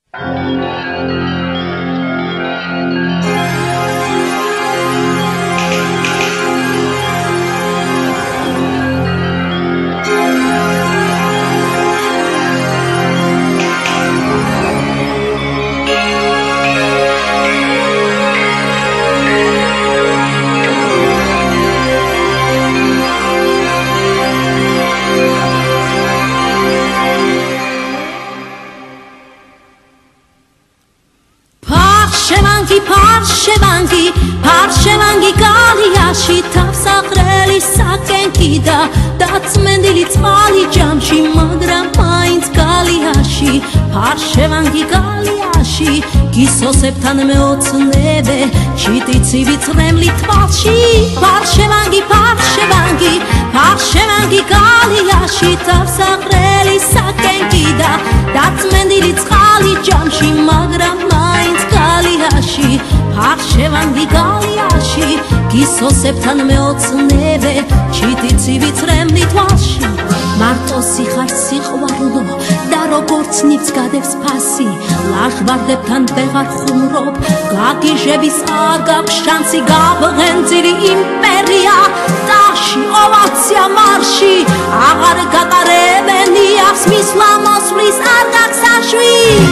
Parshvangi galiashi tavsaqreli sakengida datsmendili tsvali jamshi magram mains galiashi Parshvangi galiashi gisosebtan meotsnebe chititsivit tsremli tvalshi Parshvangi galiashi tavsaqreli sakengida datsmendili tsvali jamshi magram mains galiashi Parshvangi galiashi gisosebtan meotsnebe chititsivit tsremli tvalshi Marto sixar sixvarlo da როგორც ნიცგადებს ფასი ლაჟვარდებთან ვეღარ ხუმრობ გაგიჟების არ გაქვს შანსი გავღენძირი იმპერია ტაში ოვაცია მარში აღარ გატარებენი აქვს მისვლა მოსვლის არ გაქვს საშვი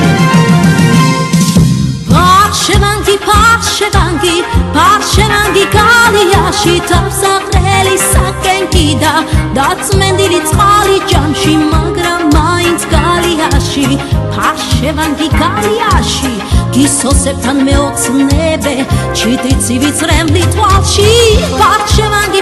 Parshvangi galiashi tavsaqreli sakengida datsmendili tsvali jamshi magram mains galiashi Parshvangi galiashi gisosebtan meotsnebe chititsivit tsremli tvalshi Parshvangi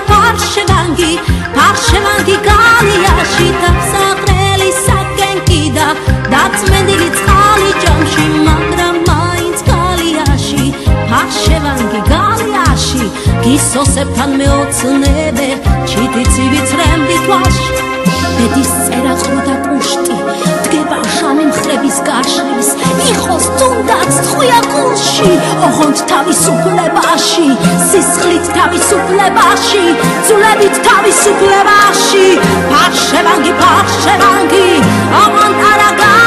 galiashi tavsaqreli sakengida datsmendili tsvali jamshi magram mains galiashi Parshvangi galiashi gisosebtan meotsnebe chititsivit tsremli tvalshi Beდის წერაყრო და პუშტი დგება შამი მხრების გარშემის იყოს თუნდაც ხვია გულში ოღონდ თავისუფლებაში სისხლით თავისუფლებაში ძულებით თავისუფლებაში Parshvangi ოღონდ არა